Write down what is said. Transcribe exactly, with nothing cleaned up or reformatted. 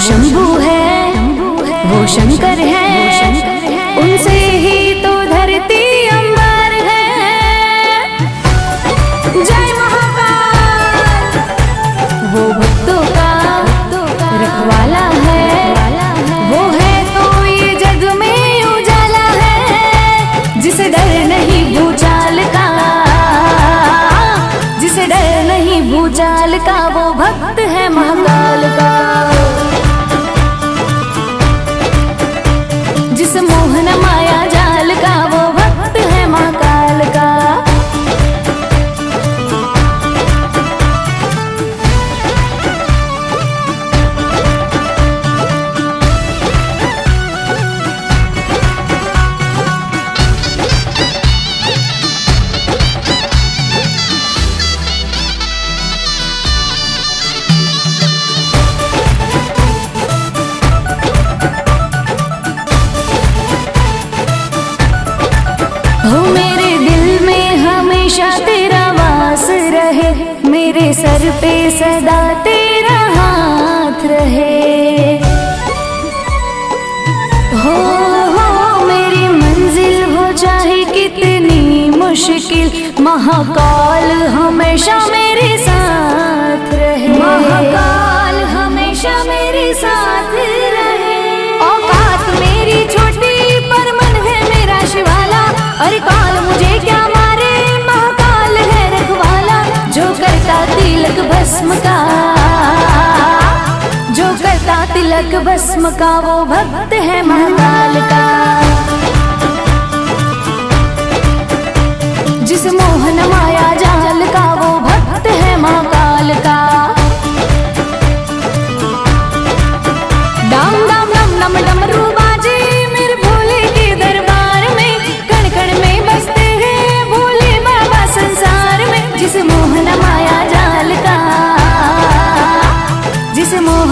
शंभू है, वो शंकर है, उनसे ही तो धरती अंबर है। जय महाकाल, वो भक्तों का रखवाला है, वो है तो ये जग में उजाला है। जिसे डर नहीं भूचाल का, जिसे डर नहीं भूचाल का, वो भक्त है महाकाल का। जिस मोहन माया जाल का, वो भक्त है महाकाल का। हो मेरे दिल में हमेशा तेरा वास रहे, मेरे सर पे सदा तेरा हाथ रहे। हो हो मेरी मंजिल हो चाहे कितनी मुश्किल, महाकाल हमेशा मेरे साथ रहे। महाकाल हमेशा मेरे साथ रहे। औकात मेरी छोटी पर मन है मेरा शिवाला, अरे काल मुझे क्या मारे, महाकाल है रखवाला। जो करता तिलक भस्म का, जो करता तिलक भस्म का, वो भक्त है महाकाल का। जिस मोहन माया जाल का, वो भक्त है महाकाल का। डम डम डम डम डमरू बाजे मेरे भोले के दरबार में, कण कण में बसते हैं भोले बाबा संसार में। जिस मोहन माया जाल का, जिस मोहन